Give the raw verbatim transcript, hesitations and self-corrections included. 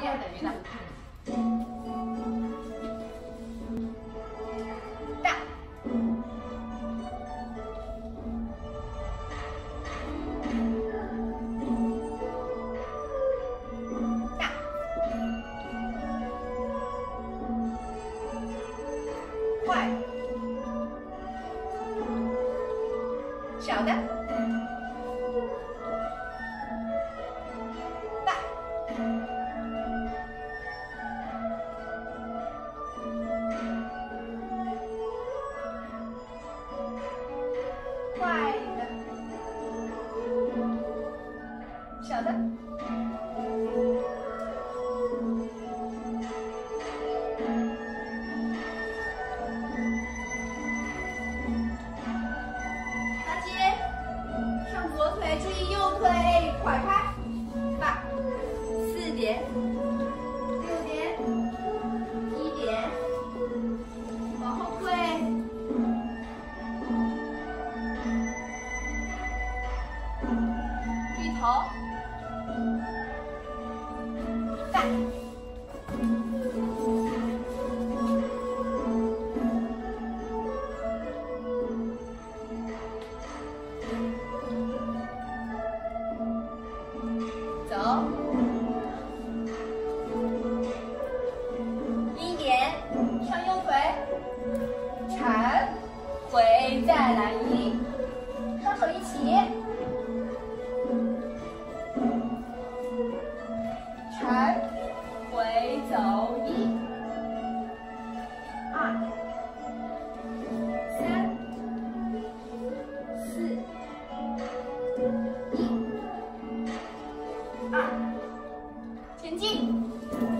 变等于呢？大。大。快。小的。大。快的。小的。拿起，上左腿，注意右腿，快拍，八，四点，六点，一点，往后退，低头，大。走，一点，上右腿，缠，回，再来一，双手一起，缠，回，走，一，二，三，四，一。二，前进。